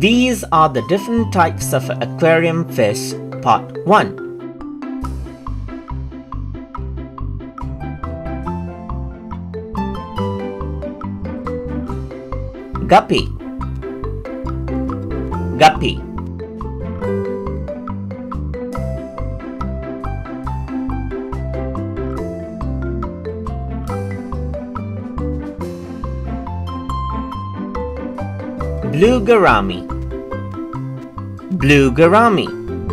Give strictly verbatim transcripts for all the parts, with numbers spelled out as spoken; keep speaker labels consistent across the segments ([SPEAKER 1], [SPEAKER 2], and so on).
[SPEAKER 1] These are the different types of aquarium fish, part one. Guppy. Guppy. Blue gourami. Blue gourami.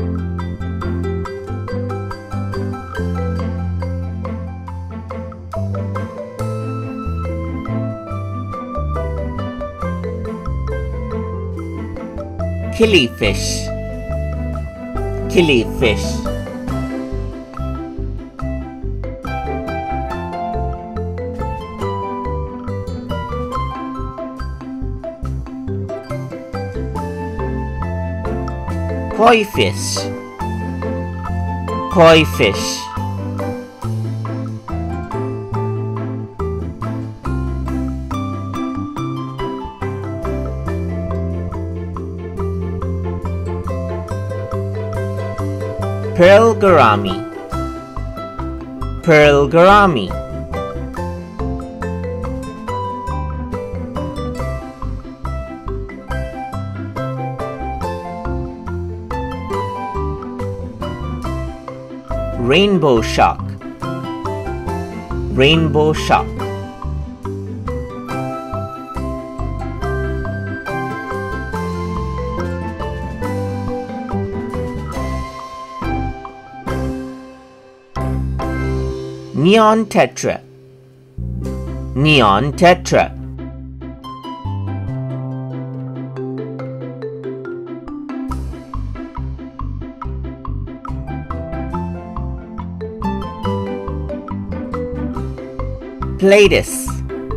[SPEAKER 1] Killifish. Killifish. Koi fish. Koi fish. Pearl gourami. Pearl gourami. Rainbow shark. Rainbow shark. Neon tetra. Neon tetra. Platus.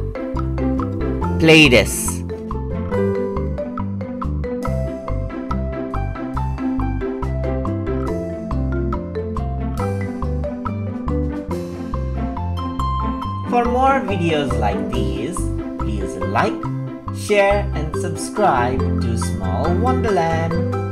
[SPEAKER 1] Platus. For more videos like these, please like, share and subscribe to Small Wonderland.